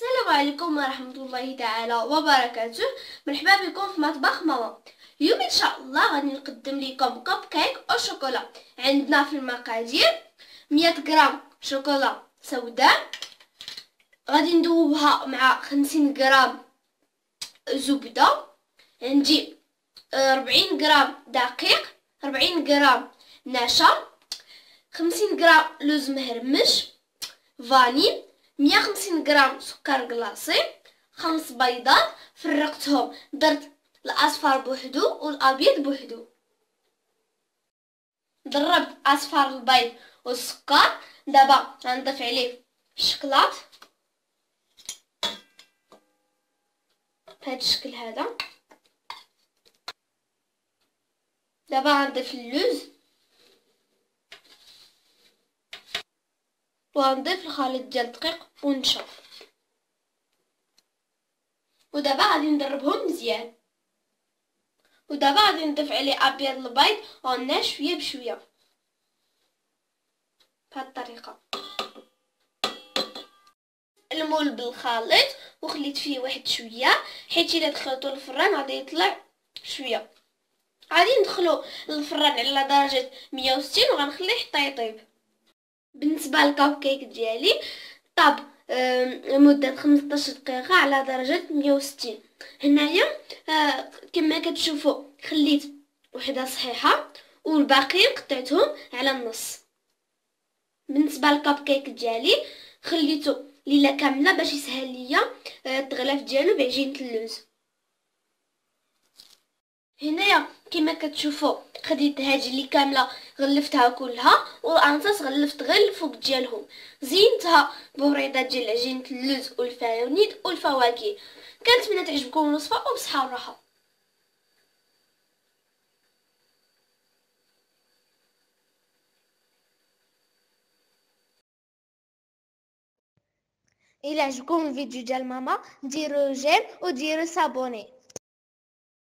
السلام عليكم ورحمة الله تعالى وبركاته. مرحبا بكم في مطبخ ماما. اليوم ان شاء الله غادي نقدم لكم كب كيك او شوكولا. عندنا في المقادير 100 غرام شوكولا سوداء، غادي ندوبها مع 50 غرام زبدة. عندي 40 غرام دقيق، 40 غرام نشا، 50 غرام لوز مهرمش، فاني، 150 غرام سكر كلاصي، 5 بيضات فرقتهم، درت الاصفر بوحدو والابيض بوحدو. ضربت اصفر البيض والسكر. دابا غنضيف عليه الشكلاط بهذا الشكل هذا. دابا غنضيف اللوز وغنضيف الخليط ديال الدقيق والنشا، ودابا غادي ندربهم مزيان. ودابا غادي نضيف عليه ابيض البيض وغناه شويه بشويه بهذه الطريقه. المول بالخليط وخليت فيه واحد شويه، حيت الا دخلته للفران غادي يطلع شويه. غادي ندخلو للفران على درجه 160 وغنخليه حتى يطيب. بالنسبه للكب كيك ديالي طاب مده 15 دقيقه على درجه 160. هنايا كما كتشوفوا خليت وحده صحيحه والباقيين قطعتهم على النص. بالنسبه للكب كيك ديالي خليته ليله كامله باش يسهل ليا التغلاف ديالو بعجينه اللوز. هنايا كما كتشوفوا خديت هذه اللي كامله غلفتها كلها، والانصاص غلفت غير الفوق ديالهم، زينتها بوريضات ديال عجينه اللوز والفانيد والفواكه. كنتمنى تعجبكم الوصفه وبصحه وراحه. الى عجبكم الفيديو ديال ماما ديروا جيم وديروا سابوني.